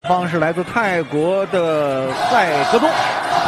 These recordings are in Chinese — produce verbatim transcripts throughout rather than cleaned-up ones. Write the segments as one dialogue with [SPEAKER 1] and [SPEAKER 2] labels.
[SPEAKER 1] 方是来自泰国的赛格东，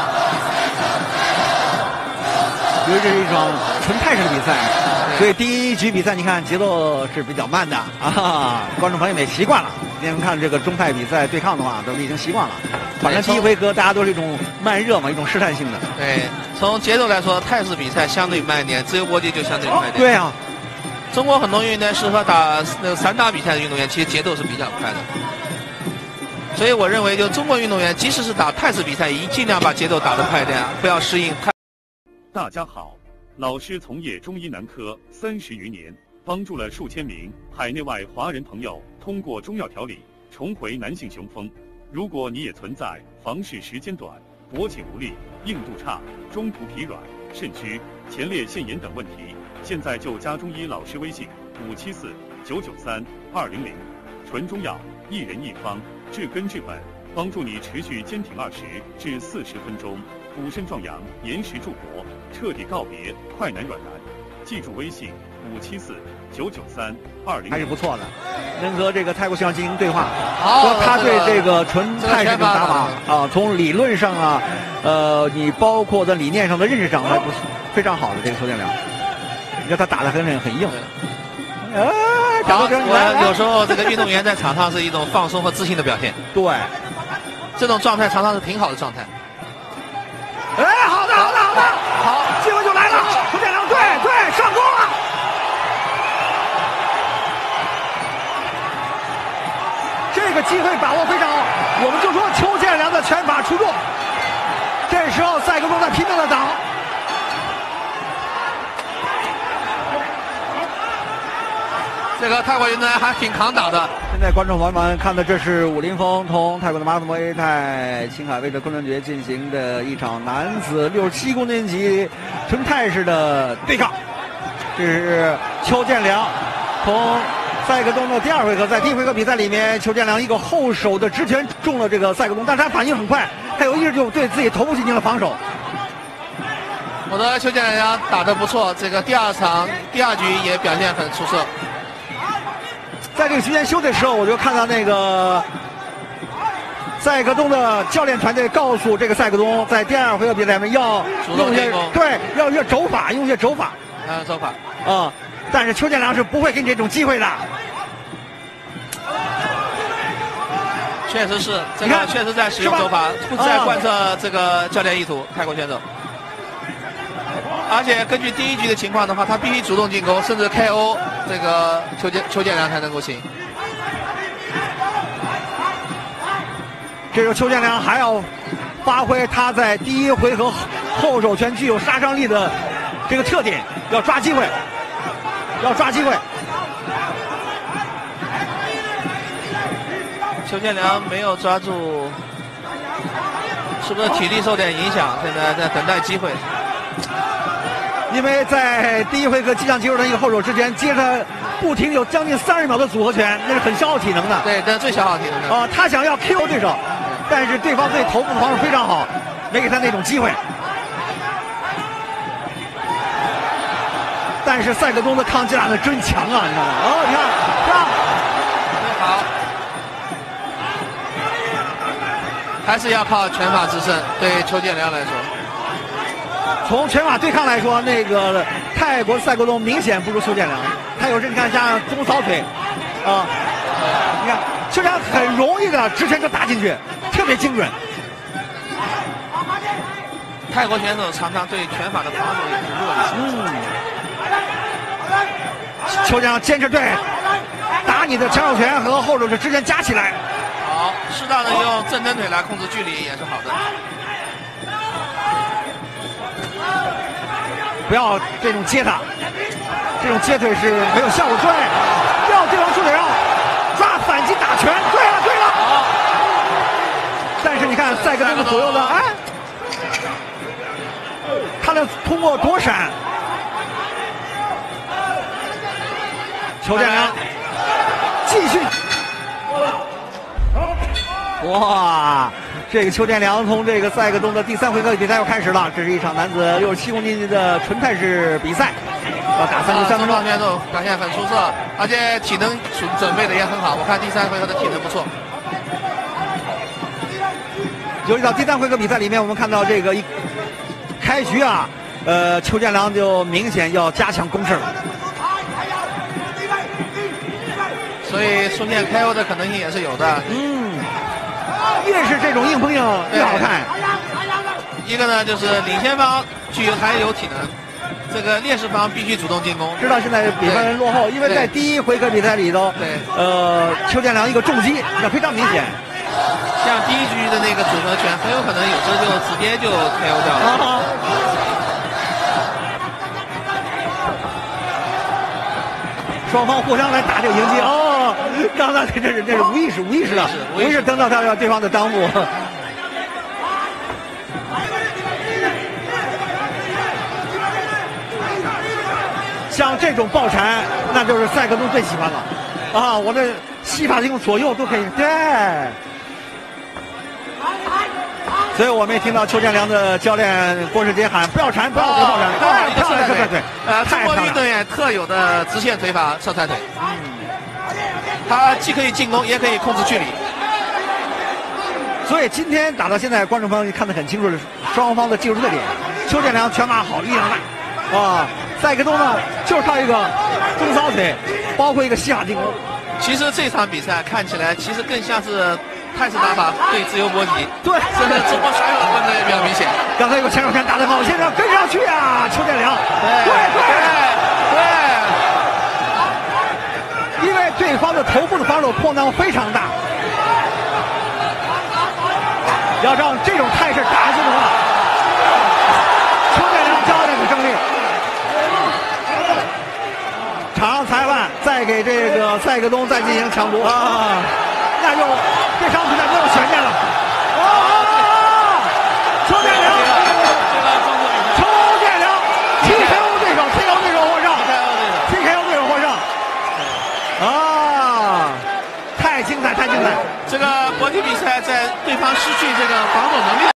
[SPEAKER 1] 因为这是一场纯泰式的比赛，所以第一局比赛你看节奏是比较慢的啊，观众朋友们也习惯了。今天看这个中泰比赛对抗的话，都已经习惯了。反正第一回合大家都是一种慢热嘛，一种试探性的。
[SPEAKER 2] 对，从节奏来说，泰式比赛相对慢一点，自由搏击就相对快一点。
[SPEAKER 1] 对啊，
[SPEAKER 2] 中国很多运动员适合打那个散打比赛的运动员，其实节奏是比较快的。所以我认为，就中国运动员，即使是打泰式比赛，也尽量把节奏打得快一点，不要适应太。
[SPEAKER 3] 大家好，老师从业中医男科三十余年，帮助了数千名海内外华人朋友通过中药调理重回男性雄风。如果你也存在房事时间短、勃起无力、硬度差、中途疲软、肾虚、前列腺炎等问题，现在就加中医老师微信五七四九九三二零零，纯中药，一人一方，治根治本，帮助你持续坚挺二十至四十分钟，补肾壮阳，延时助勃，彻底告别快男软男。记住微信五七四九九三二零零，
[SPEAKER 1] 还是不错的，能和这个泰国选手进行对话。
[SPEAKER 2] 好，
[SPEAKER 1] 说他对这个纯泰式的打法啊，从理论上啊，呃，你包括在理念上的认识上还不是非常好的这个邱建良。你看他打得很很很硬。
[SPEAKER 2] 啊，好，我有时候这个运动员在场上是一种放松和自信的表现。
[SPEAKER 1] 对，
[SPEAKER 2] 这种状态常常是挺好的状态。
[SPEAKER 1] 哎，好的，好的，好的，好，机会就来了，邱建良，对对，上攻了。这个机会把握非常好，我们就说邱建良的拳法出众。这时候赛格东在拼命的挡。
[SPEAKER 2] 这个泰国运动员还挺抗打的。
[SPEAKER 1] 现在观众朋友们看的这是武林风同泰国的马拉松威泰青海威的昆仑决进行的一场男子六十七公斤级纯泰式的对抗。这是邱建良同赛格东的第二回合，在第一回合比赛里面，邱建良一个后手的直拳中了这个赛格东，但是他反应很快，他有意识就对自己头部进行了防守。
[SPEAKER 2] 我的邱建良打得不错，这个第二场第二局也表现很出色。
[SPEAKER 1] 在这个期间休的时候，我就看到那个赛格东的教练团队告诉这个赛格东，在第二回合比赛里面要用一些对，要一些肘法，用一些肘法，
[SPEAKER 2] 啊，肘法
[SPEAKER 1] 啊、嗯。但是邱建良是不会给你这种机会的。
[SPEAKER 2] 确实是，这个确实在使用肘法，不在贯彻这个教练意图。泰国选手，而且根据第一局的情况的话，他必须主动进攻，甚至 K O 这个邱建邱建良才能够行。
[SPEAKER 1] 这时候邱建良还要发挥他在第一回合后手拳具有杀伤力的这个特点，要抓机会。要抓机会，
[SPEAKER 2] 邱建良没有抓住，是不是体力受点影响？现在在等待机会。
[SPEAKER 1] 因为在第一回合击上肌肉的一个后手之前，接着不停有将近三十秒的组合拳，那是很消耗体能的。
[SPEAKER 2] 对，那最消耗体能的。
[SPEAKER 1] 啊、呃，他想要 K O 对手，但是对方对头部的防守非常好，没给他那种机会。但是赛格东的抗击打的真强啊，你知道吗？哦，你看，是吧？
[SPEAKER 2] 好，还是要靠拳法制胜。对邱建良来说，
[SPEAKER 1] 从拳法对抗来说，那个泰国赛格东明显不如邱建良。他有时你看像中扫腿，啊、呃，你看邱建良很容易的直拳就打进去，特别精准。
[SPEAKER 2] 泰国选手常常对拳法的防守也很弱一些。
[SPEAKER 1] 嗯。邱建良坚持对，打你的前手拳和后手的直拳加起来。
[SPEAKER 2] 好，适当的用正蹬腿来控制距离也是好的。
[SPEAKER 1] 不要这种接他，这种接腿是没有效果。对，不要对方出腿让，抓反击打拳。对了对了。
[SPEAKER 2] 好。
[SPEAKER 1] 但是你看赛格东的左右的，哎，他的通过躲闪。邱建良继续，哇！这个邱建良从这个赛格东的第三回合比赛又开始了，这是一场男子六十七公斤级的纯泰式比赛，要打三十三分钟。
[SPEAKER 2] 选手表现很出色，而且体能准准备的也很好，我看第三回合的体能不错。
[SPEAKER 1] 有一场第三回合比赛里面，我们看到这个一开局啊，呃，邱建良就明显要加强攻势了。
[SPEAKER 2] 所以出现 K O 的可能性也是有的。
[SPEAKER 1] 嗯，越是这种硬碰硬越好看。
[SPEAKER 2] 一个呢，就是领先方具有还有体能，这个劣势方必须主动进攻。
[SPEAKER 1] 知道现在比分落后，因为在第一回合比赛里头，
[SPEAKER 2] 对，
[SPEAKER 1] 呃，邱建良一个重击，那非常明显。
[SPEAKER 2] 像第一局的那个组合拳，很有可能有时候就直接就 K O 掉了。啊、
[SPEAKER 1] 双方互相来打这个迎击。哦，刚才这是这是无意识无意识的，无意识蹬到他对方的裆部。像这种抱缠，那就是赛格东最喜欢了。啊，我的膝法精左右都可以。对。所以我们也听到邱建良的教练郭世杰喊：“不要缠，不要抱缠。”
[SPEAKER 2] 哎，
[SPEAKER 1] 漂亮，对对。
[SPEAKER 2] 呃，中国运动员特有的直线腿法侧踹腿。嗯。他既可以进攻，也可以控制距离。
[SPEAKER 1] 所以今天打到现在，观众朋友看得很清楚的双方的技术特点。邱建良拳法好，力量大。啊。赛格东呢，就是靠一个中骚腿，包括一个膝法进攻。
[SPEAKER 2] 其实这场比赛看起来，其实更像是泰式打法对自由搏击。
[SPEAKER 1] 对，
[SPEAKER 2] 真的直播甩手的分也比较明显。
[SPEAKER 1] 刚才有个前手拳打得好，现在跟上去啊，邱建良。
[SPEAKER 2] 对对
[SPEAKER 1] 对。因为对方的头部的防守空当非常大，要让这种态势打下去的话，邱建良教练的胜利。场上裁判再给这个赛格东再进行抢夺啊，那就这场比赛没有悬念了。啊！邱建良，邱建良 T K O 对手 ，T K O 对手获胜 ，T K O 对手获胜。啊！太精彩，太精彩！
[SPEAKER 2] 这个搏击比赛在对方失去这个防守能力。